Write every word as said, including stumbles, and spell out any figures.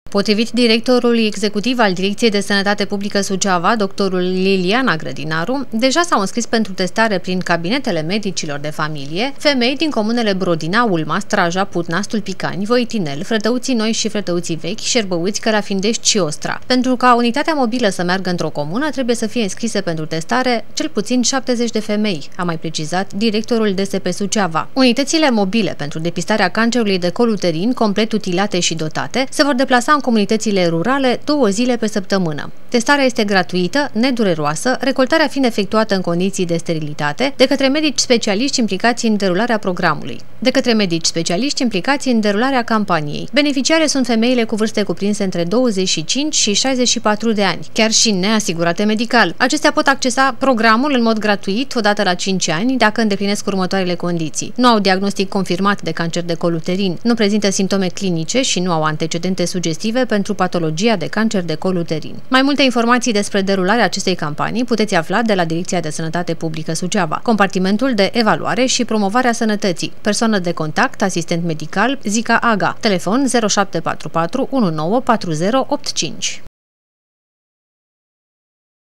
Potrivit directorului executiv al Direcției de Sănătate Publică Suceava, doctorul Liliana Grădinaru, deja s-au înscris pentru testare prin cabinetele medicilor de familie femei din comunele Brodina, Ulma, Straja, Putna, Stulpicani, Voitinel, Frătăuții Noi și Frătăuții Vechi, Șerbăuți, Cărafindești și Ostra. Pentru ca unitatea mobilă să meargă într-o comună, trebuie să fie înscrise pentru testare cel puțin șaptezeci de femei, a mai precizat directorul D S P Suceava. Unitățile mobile pentru depistarea cancerului de col uterin, complet utilate și dotate, se vor deplasa în comunitățile rurale două zile pe săptămână. Testarea este gratuită, nedureroasă, recoltarea fiind efectuată în condiții de sterilitate de către medici specialiști implicați în derularea programului, de către medici specialiști implicați în derularea campaniei. Beneficiare sunt femeile cu vârste cuprinse între douăzeci și cinci și șaizeci și patru de ani, chiar și neasigurate medical. Acestea pot accesa programul în mod gratuit odată la cinci ani dacă îndeplinesc următoarele condiții. Nu au diagnostic confirmat de cancer de col uterin, nu prezintă simptome clinice și nu au antecedente sugestive pentru patologia de cancer de col uterin. Mai multe informații despre derularea acestei campanii puteți afla de la Direcția de Sănătate Publică Suceava, Compartimentul de Evaluare și Promovarea Sănătății, persoană de contact, asistent medical, Zica Aga, telefon zero șapte patru patru unu nouă patru zero opt cinci.